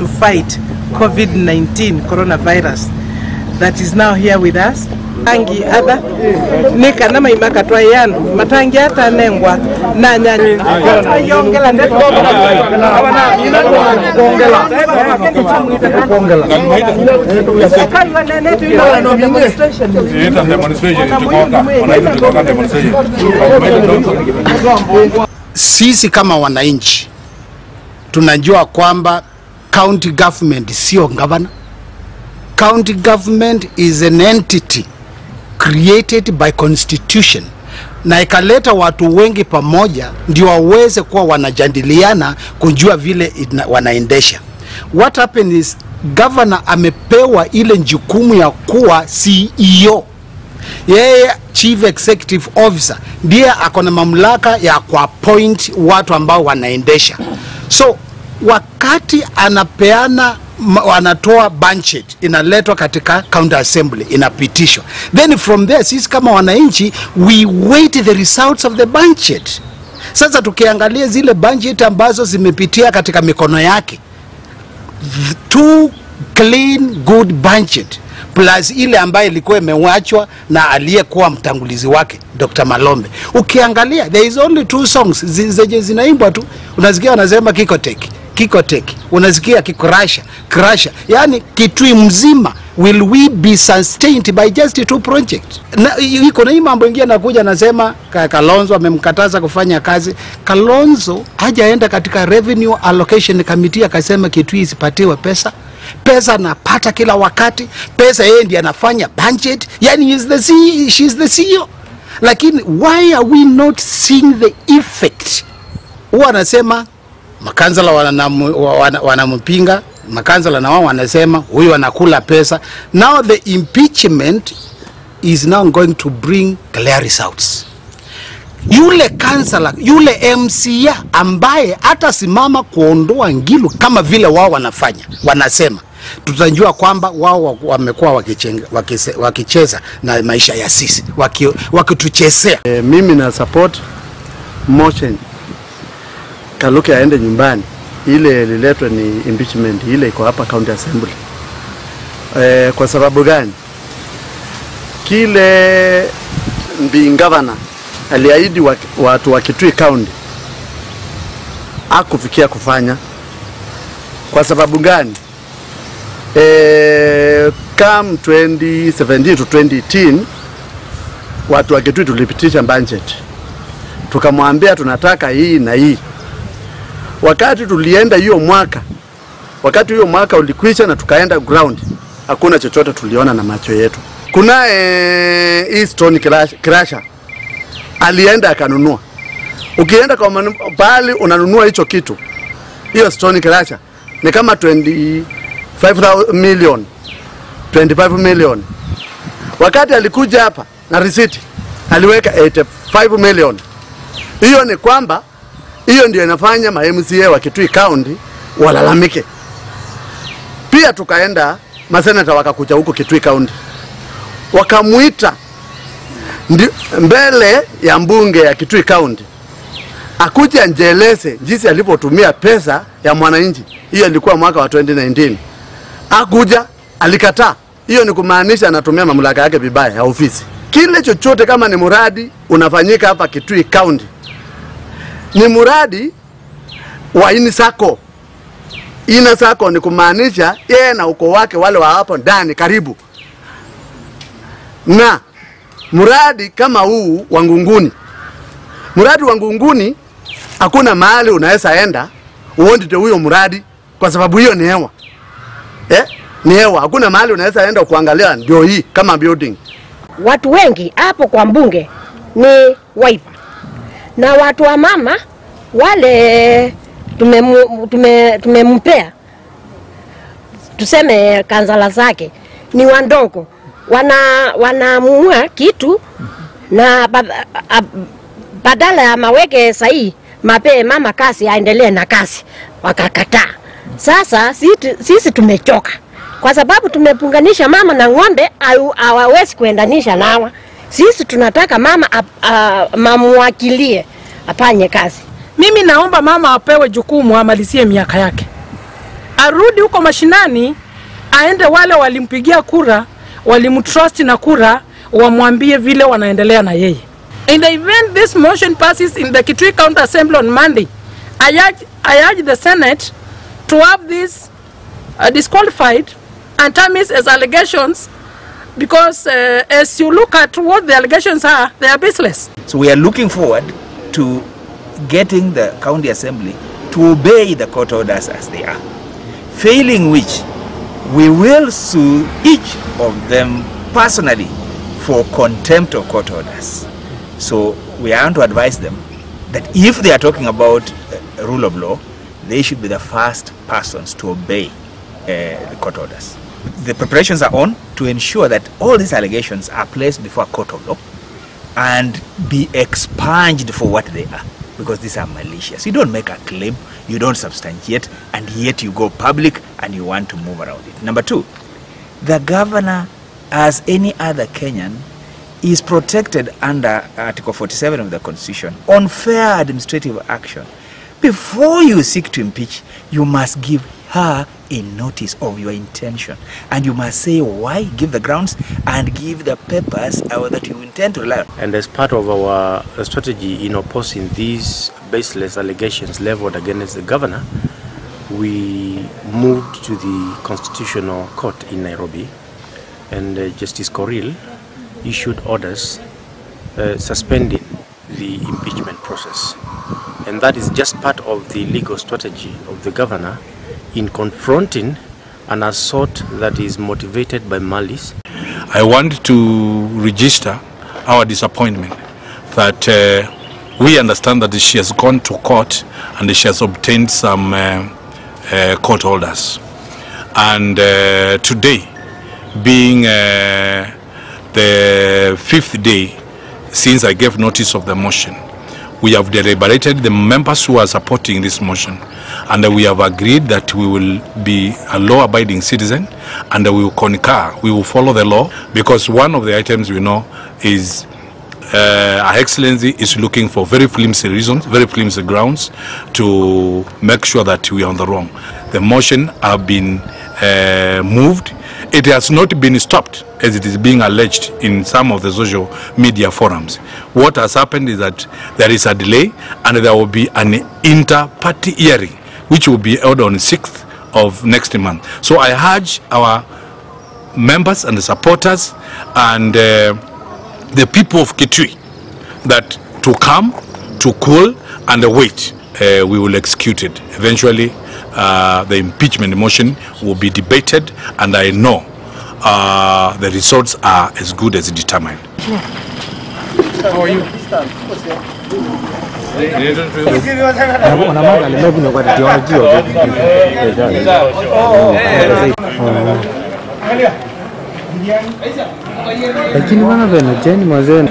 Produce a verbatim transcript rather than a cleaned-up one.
to fight COVID nineteen coronavirus that is now here with us. Angi ada nika na maimaka twa yandu matangi hata nengwa na nyanya yongela ndeto abana ina kongela kongela kaiwa nene tu ina demonstration ita demonstration tukoka wanaita tukoka demonstration. Sisi kama wananchi tunajua kwamba county government sio governor. County government is an entity created by constitution, na ikaleta watu wengi pamoja ndio waweze kuwa wanajadiliana kujua vile wanaendesha. What happened is governor amepewa ile jukumu ya kuwa C E O. Yeye chief executive officer ndiye akona mamlaka ya kuappoint watu ambao wanaendesha. So wakati anapeana wanatoa budget inaletwa katika county assembly inapitishwa, then from there sisi kama wananchi we wait the results of the budget. Sasa tukiangalia zile budget ambazo zimepitia katika mikono yake, two clean good budget plus ile ambayo ilikuwa imewachwa na aliyekuwa mtangulizi wake Doctor Malombe, ukiangalia there is only two songs zenye zinaimbwa tu, unasikia wanasema Kikoteki Kikoteki, unasikia Kikrasha Krasha, yani Kitui mzima. Will we be sustained by just two projects? Na iko na mambo mengine nakuja nasema Kalonzo amemkataza kufanya kazi. Kalonzo hajaenda katika revenue allocation committee akasema Kitui isipatiwe pesa. Pesa anapata kila wakati, pesa yeye ndiye anafanya budget, yani is the C E O, she is the C E O. Lakini why are we not seeing the effect? Huwa anasema makansala wanampinga, wana, makansala na wao wanasema huyu anakula pesa. Now the impeachment is now going to bring clear results. Yule kansala, yule M C A ambaye atasimama kuondoa Ngilu kama vile wao wanafanya, wanasema tutajua kwamba wao wamekuwa wakicheza na maisha ya sisi, wakituchezea. E, mimi na support motion Kaluki aende nyumbani. Ile liletwe ni impeachment, ile iko hapa county assembly. E, kwa sababu gani? Kile mbi governor aliahidi watu wa Kitui County hakufikia kufanya. Kwa sababu gani? E, come twenty seventeen to twenty eighteen watu wa Kitui tulipitisha budget, tukamwambia tunataka hii na hii. Wakati tulienda hiyo mwaka, wakati hiyo mwaka ulikwisha na tukaenda ground, hakuna chochote tuliona na macho yetu. Kuna eh, Easton Crusher alienda akanunua. Ukienda kwa bali unanunua hicho kitu, hiyo Stone Crusher ni kama twenty-five million, twenty-five million. Wakati alikuja hapa na receipt aliweka eighty-five million. Hiyo ni kwamba hiyo ndio inafanya ma M C A wa Kitui County walalamike. Pia tukaenda maseneta wakakuja huko Kitui County, wakamuita mbele ya mbunge ya Kitui County akuja njeleze jinsi alipotumia pesa ya mwananchi. Hiyo ilikuwa mwaka wa twenty nineteen. Akuja alikataa. Hiyo ni kumaanisha anatumia mamlaka yake vibaya ya ofisi. Kile chochote kama ni muradi unafanyika hapa Kitui County, ni muradi wa ini sako. Ina sako ni kumaanisha yeye na uko wake wale wa hapo ndani karibu. Na muradi kama huu wa Ngunguni, muradi wa Ngunguni hakuna mahali unaweza enda uondite huyo muradi, kwa sababu hiyo ni hewa. Eh? Ni hewa. Hakuna mahali unaweza enda kuangalia ndio hii kama building. Watu wengi hapo kwa mbunge ni Wiper. Na watu wa mama wale tumempea tume, tume tuseme kansala zake ni wandogo, wana wanaamua kitu na badala ya maweke sahi mape mama kasi aendelee na kasi, wakakataa. Sasa sisi, sisi tumechoka kwa sababu tumepunganisha mama na ng'ombe, hawawezi kuendanisha nawa. Sisi tunataka mama mamwakilie afanye kazi. Mimi naomba mama apewe jukumu amalizie miaka yake. arudi huko mashinani, aende wale walimpigia kura, walimtrust na kura, wamwambie vile wanaendelea na yeye. In the event this motion passes in the Kitui County Assembly on Monday, I urge, I urge the Senate to have this uh, disqualified and terms as allegations, because uh, as you look at what the allegations are, they are baseless. So we are looking forward to getting the county assembly to obey the court orders as they are. Failing which, we will sue each of them personally for contempt of court orders. So we want to advise them that if they are talking about uh, rule of law, they should be the first persons to obey uh, the court orders. The preparations are on to ensure that all these allegations are placed before a court of law and be expunged for what they are, because these are malicious. You don't make a claim, you don't substantiate, and yet you go public and you want to move around it. Number two, the governor, as any other Kenyan, is protected under Article forty-seven of the Constitution on fair administrative action. Before you seek to impeach, you must give her a notice of your intention, and you must say why, give the grounds, and give the papers uh, that you intend to rely on. And as part of our strategy in opposing these baseless allegations leveled against the governor, we moved to the Constitutional Court in Nairobi, and uh, Justice Koril issued orders uh, suspending the impeachment process. And that is just part of the legal strategy of the governor in confronting an assault that is motivated by malice. I want to register our disappointment that uh, we understand that she has gone to court and she has obtained some uh, uh, court orders. And uh, today, being uh, the fifth day since I gave notice of the motion, we have deliberated, the members who are supporting this motion, and we have agreed that we will be a law-abiding citizen and we will concur, we will follow the law, because one of the items we know is uh, Her Excellency is looking for very flimsy reasons, very flimsy grounds to make sure that we are on the wrong. The motion have been uh, moved. It has not been stopped, as it is being alleged in some of the social media forums. What has happened is that there is a delay and there will be an inter-party hearing which will be held on the sixth of next month. So I urge our members and the supporters and uh, the people of Kitui that to come, to cool and wait. Uh, we will execute it. Eventually, uh, the impeachment motion will be debated, and I know uh, the results are as good as determined. How are you? Lakini wana vena jeni mazeni.